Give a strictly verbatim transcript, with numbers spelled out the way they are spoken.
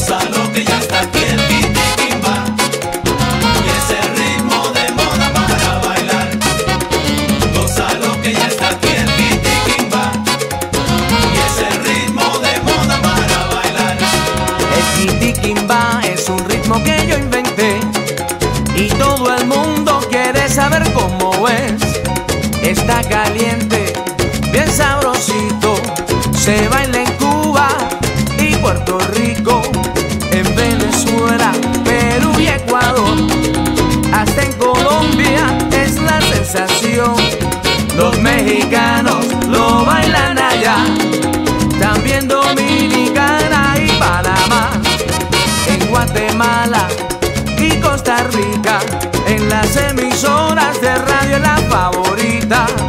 Gózalo que ya está aquí el Kitiquimba, y ese ritmo de moda para bailar. Gózalo que ya está aquí el Kitiquimba, y ese ritmo de moda para bailar. El Kitiquimba es un ritmo que yo inventé y todo el mundo quiere saber cómo es. Está caliente, bien sabrosito, se baila en Cuba y Puerto Rico, en Venezuela, Perú y Ecuador, hasta en Colombia es la sensación. Los mexicanos lo bailan allá, también Dominicana y Panamá, en Guatemala y Costa Rica, en las emisoras de radio la favorita.